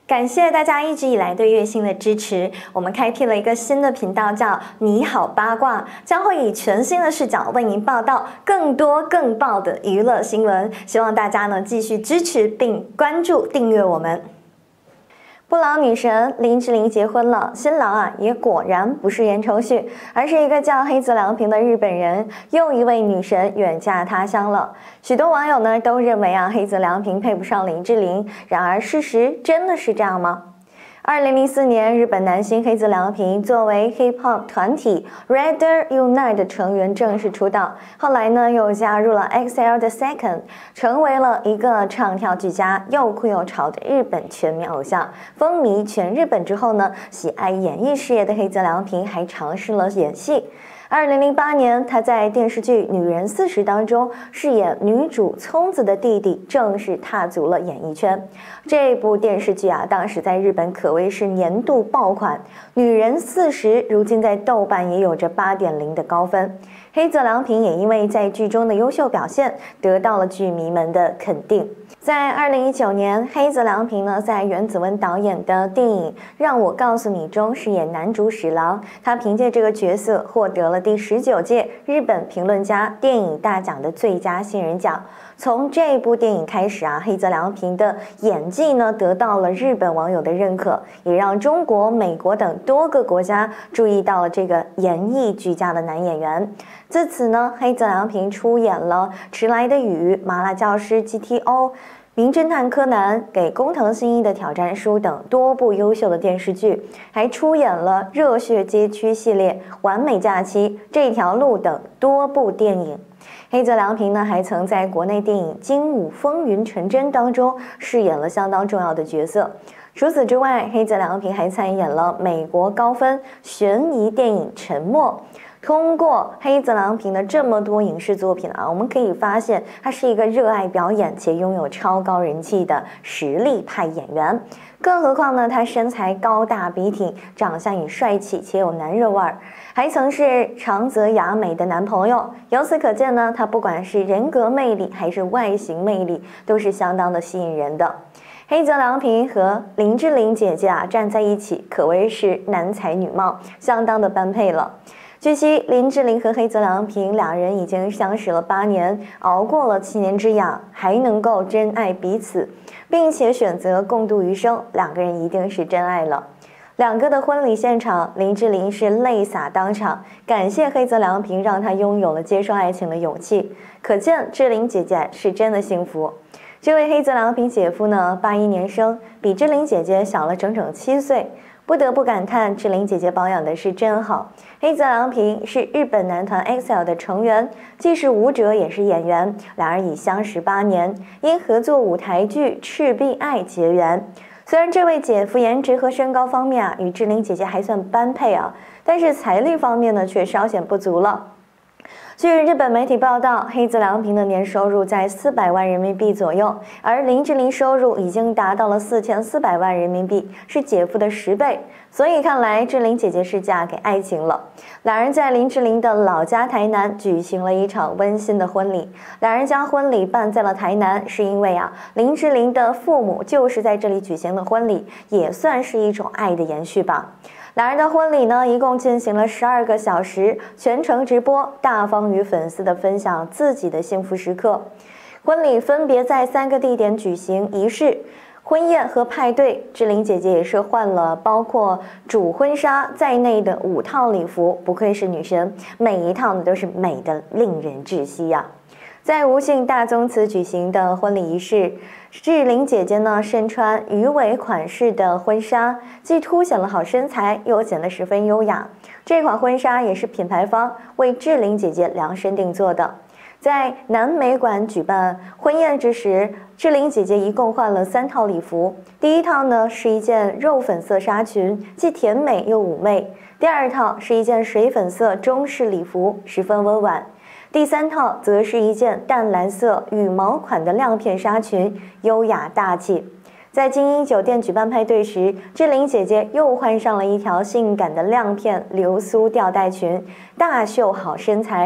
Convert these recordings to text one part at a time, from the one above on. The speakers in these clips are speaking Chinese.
感谢大家一直以来对月星的支持。我们开辟了一个新的频道，叫“你好八卦”，将会以全新的视角为您报道更多更爆的娱乐新闻。希望大家呢继续支持并关注订阅我们。不老女神林志玲结婚了，新郎也果然不是言承旭，而是一个叫黑泽良平的日本人，又一位女神远嫁他乡了。许多网友呢都认为黑泽良平配不上林志玲，然而事实真的是这样吗？2004年，日本男星黑泽良平作为 hip hop 团体 Rather Unite 的成员正式出道，后来呢又加入了 EXILE 的 Second， 成为了一个唱跳俱佳、又酷又潮的日本全民偶像，风靡全日本之后呢，喜爱演艺事业的黑泽良平还尝试了演戏。2008年，他在电视剧《女人40》当中饰演女主聪子的弟弟，正式踏足了演艺圈。这部电视剧当时在日本可谓是年度爆款，《女人40》如今在豆瓣也有着8.0的高分。黑泽良平也因为在剧中的优秀表现，得到了剧迷们的肯定。在2019年，黑泽良平呢在原子文导演的电影《让我告诉你》中饰演男主史郎，他凭借这个角色获得了第19届日本评论家电影大奖的最佳新人奖。从这部电影开始黑泽良平的演技呢得到了日本网友的认可，也让中国、美国等多个国家注意到了这个演艺俱佳的男演员。自此呢，黑泽良平出演了《迟来的雨》、《麻辣教师 GTO》、《名侦探柯南》、给工藤新一的挑战书等多部优秀的电视剧，还出演了《热血街区》系列、《完美假期》、《这条路》等多部电影。黑泽良平呢，还曾在国内电影《精武风云纯真》当中饰演了相当重要的角色。除此之外，黑泽良平还参演了美国高分悬疑电影《沉默》。通过黑泽良平的这么多影视作品我们可以发现他是一个热爱表演且拥有超高人气的实力派演员。更何况呢，他身材高大笔挺，长相也帅气且有男人味儿，还曾是长泽雅美的男朋友。由此可见呢，他不管是人格魅力还是外形魅力，都是相当的吸引人的。黑泽良平和林志玲姐姐站在一起，可谓是男才女貌，相当的般配了。据悉，林志玲和黑泽良平两人已经相识了8年，熬过了7年之痒，还能够真爱彼此，并且选择共度余生，两个人一定是真爱了。两个的婚礼现场，林志玲是泪洒当场，感谢黑泽良平让她拥有了接受爱情的勇气，可见志玲姐姐是真的幸福。这位黑泽良平姐夫呢，81年生，比志玲姐姐小了整整7岁。不得不感叹，志玲姐姐保养的是真好。黑泽良平是日本男团 EXILE 的成员，既是舞者也是演员，两人已相识8年，因合作舞台剧《赤壁爱》结缘。虽然这位姐夫颜值和身高方面与志玲姐姐还算般配但是财力方面呢却稍显不足了。据日本媒体报道，黑泽良平的年收入在400万人民币左右，而林志玲收入已经达到了4400万人民币，是姐夫的10倍。所以看来志玲姐姐是嫁给爱情了。两人在林志玲的老家台南举行了一场温馨的婚礼。两人将婚礼办在了台南，是因为林志玲的父母就是在这里举行的婚礼，也算是一种爱的延续吧。两人的婚礼呢，一共进行了12个小时，全程直播，大方与粉丝的分享自己的幸福时刻。婚礼分别在3个地点举行仪式、婚宴和派对。志玲姐姐也是换了包括主婚纱在内的5套礼服，不愧是女神，每一套呢都是美的令人窒息在吴姓大宗祠举行的婚礼仪式，志玲姐姐呢身穿鱼尾款式的婚纱，既凸显了好身材，又显得十分优雅。这款婚纱也是品牌方为志玲姐姐量身定做的。在南美馆举办婚宴之时，志玲姐姐一共换了3套礼服。第一套呢是一件肉粉色纱裙，既甜美又妩媚；第二套是一件水粉色中式礼服，十分温婉。第3套则是一件淡蓝色羽毛款的亮片纱裙，优雅大气。在精英酒店举办派对时，志玲姐姐又换上了一条性感的亮片流苏吊带裙，大秀好身材。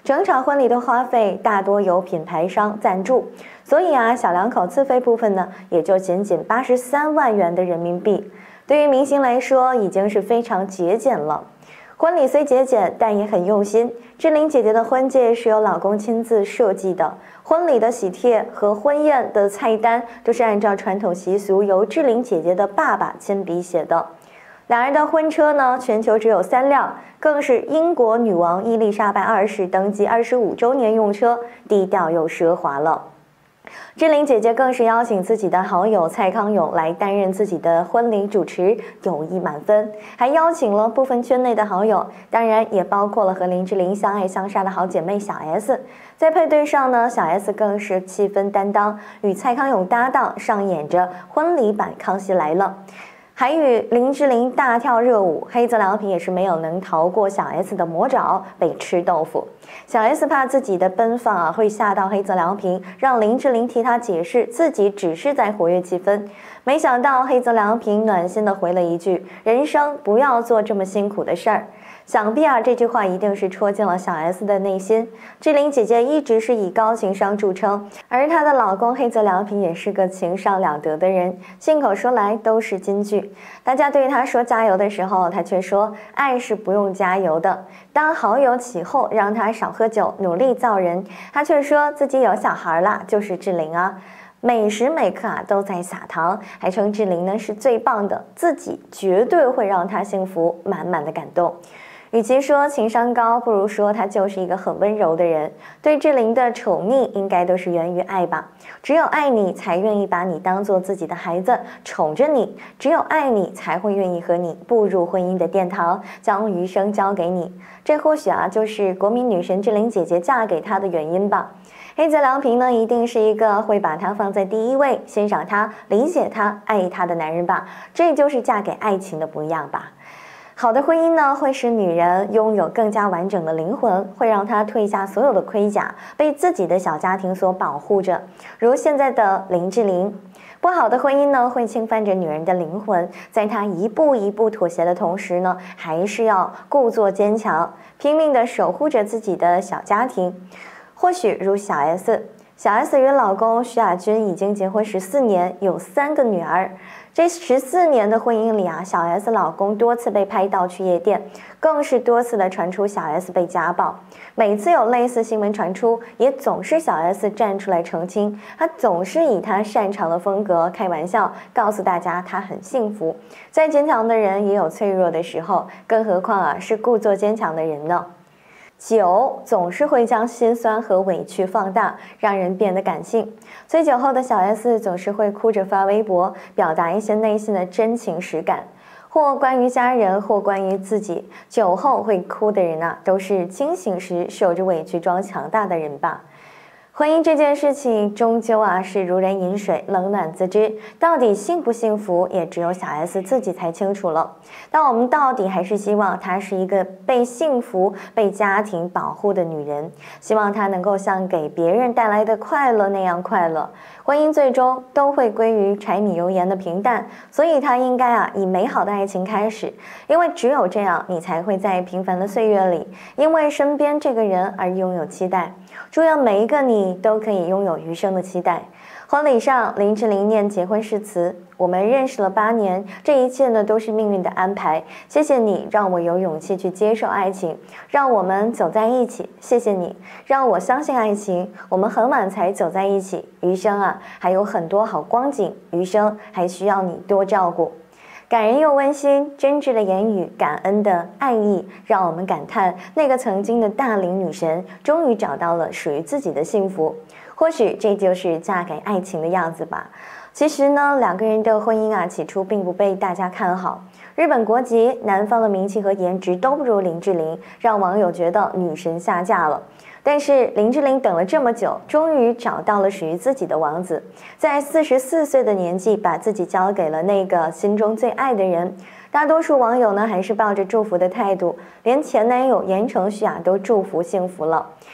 整场婚礼的花费大多由品牌商赞助，所以小两口自费部分呢，也就仅83万元的人民币。对于明星来说，已经是非常节俭了。婚礼虽节俭，但也很用心。志玲姐姐的婚戒是由老公亲自设计的，婚礼的喜帖和婚宴的菜单都是按照传统习俗由志玲姐姐的爸爸亲笔写的。两人的婚车呢，全球只有3辆，更是英国女王伊丽莎白2世登基25周年用车，低调又奢华了。志玲姐姐更是邀请自己的好友蔡康永来担任自己的婚礼主持，友谊满分，还邀请了部分圈内的好友，当然也包括了和林志玲相爱相杀的好姐妹小 S。在配对上呢，小 S 更是气氛担当，与蔡康永搭档，上演着婚礼版《康熙来了》。还与林志玲大跳热舞，黑泽良平也是没有能逃过小 S 的魔爪，被吃豆腐。小 S 怕自己的奔放会吓到黑泽良平，让林志玲替他解释自己只是在活跃气氛。没想到黑泽良平暖心的回了一句：“人生不要做这么辛苦的事儿。”想必这句话一定是戳进了小 S 的内心。志玲姐姐一直是以高情商著称，而她的老公黑泽良平也是个情商了得的人，信口说来都是金句。大家对他说加油的时候，他却说爱是不用加油的。当好友起哄让他少喝酒，努力造人，他却说自己有小孩啦，就是志玲啊。每时每刻都在撒糖，还称志玲呢是最棒的，自己绝对会让她幸福，满满的感动。与其说情商高，不如说他就是一个很温柔的人。对志玲的宠溺应该都是源于爱吧，只有爱你才愿意把你当做自己的孩子宠着你，只有爱你才会愿意和你步入婚姻的殿堂，将余生交给你。这或许就是国民女神志玲姐姐嫁给他的原因吧。黑泽良平呢，一定是一个会把她放在第一位，欣赏她、理解她、爱她的男人吧。这就是嫁给爱情的不一样吧。好的婚姻呢，会使女人拥有更加完整的灵魂，会让她褪下所有的盔甲，被自己的小家庭所保护着。如现在的林志玲。不好的婚姻呢，会侵犯着女人的灵魂，在她一步一步妥协的同时呢，还是要故作坚强，拼命地守护着自己的小家庭。或许如小 S。小 S 与老公徐亚军已经结婚14年，有3个女儿。这14年的婚姻里小 S 老公多次被拍到去夜店，更是多次的传出小 S 被家暴。每次有类似新闻传出，也总是小 S 站出来澄清，她总是以她擅长的风格开玩笑，告诉大家她很幸福。再坚强的人也有脆弱的时候，更何况是故作坚强的人呢？酒总是会将心酸和委屈放大，让人变得感性。醉酒后的小 S 总是会哭着发微博，表达一些内心的真情实感，或关于家人，或关于自己。酒后会哭的人都是清醒时受着委屈装强大的人吧。婚姻这件事情终究是如人饮水，冷暖自知，到底幸不幸福也只有小 S 自己才清楚了。但我们到底还是希望她是一个被幸福、被家庭保护的女人，希望她能够像给别人带来的快乐那样快乐。婚姻最终都会归于柴米油盐的平淡，所以她应该以美好的爱情开始，因为只有这样，你才会在平凡的岁月里，因为身边这个人而拥有期待。祝愿每一个你都可以拥有余生的期待。婚礼上，林志玲念结婚誓词：我们认识了8年，这一切呢都是命运的安排。谢谢你让我有勇气去接受爱情，让我们走在一起。谢谢你让我相信爱情，我们很晚才走在一起。余生还有很多好光景，余生还需要你多照顾。感人又温馨，真挚的言语，感恩的爱意，让我们感叹那个曾经的大龄女神终于找到了属于自己的幸福。或许这就是嫁给爱情的样子吧。其实呢，2个人的婚姻起初并不被大家看好。日本国籍，男方的名气和颜值都不如林志玲，让网友觉得女神下嫁了。但是林志玲等了这么久，终于找到了属于自己的王子，在44岁的年纪，把自己交给了那个心中最爱的人。大多数网友呢，还是抱着祝福的态度，连前男友言承旭都祝福幸福了。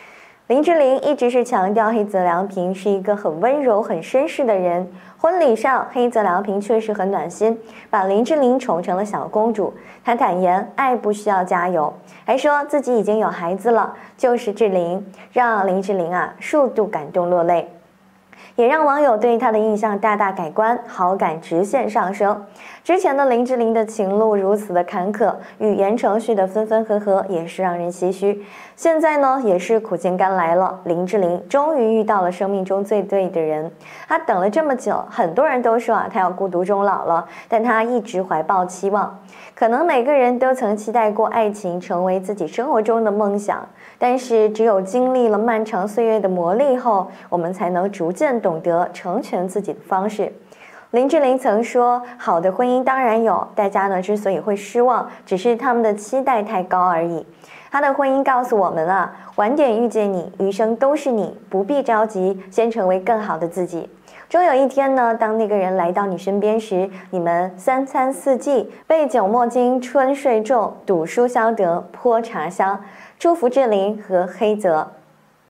林志玲一直是强调黑泽良平是一个很温柔、很绅士的人。婚礼上，黑泽良平确实很暖心，把林志玲宠成了小公主。他坦言，爱不需要加油，还说自己已经有孩子了，就是志玲，让林志玲数度感动落泪。也让网友对她的印象大大改观，好感直线上升。之前的林志玲的情路如此的坎坷，与言承旭的分分合合也是让人唏嘘。现在呢，也是苦尽甘来了，林志玲终于遇到了生命中最对的人。她等了这么久，很多人都说她要孤独终老了，但她一直怀抱期望。可能每个人都曾期待过爱情成为自己生活中的梦想，但是只有经历了漫长岁月的磨砺后，我们才能逐渐懂得成全自己的方式。林志玲曾说，好的婚姻当然有，大家呢之所以会失望，只是他们的期待太高而已。她的婚姻告诉我们晚点遇见你，余生都是你，不必着急，先成为更好的自己。终有一天呢，当那个人来到你身边时，你们三餐四季，杯酒莫惊春睡重，赌书消得泼茶香。祝福志玲和黑泽。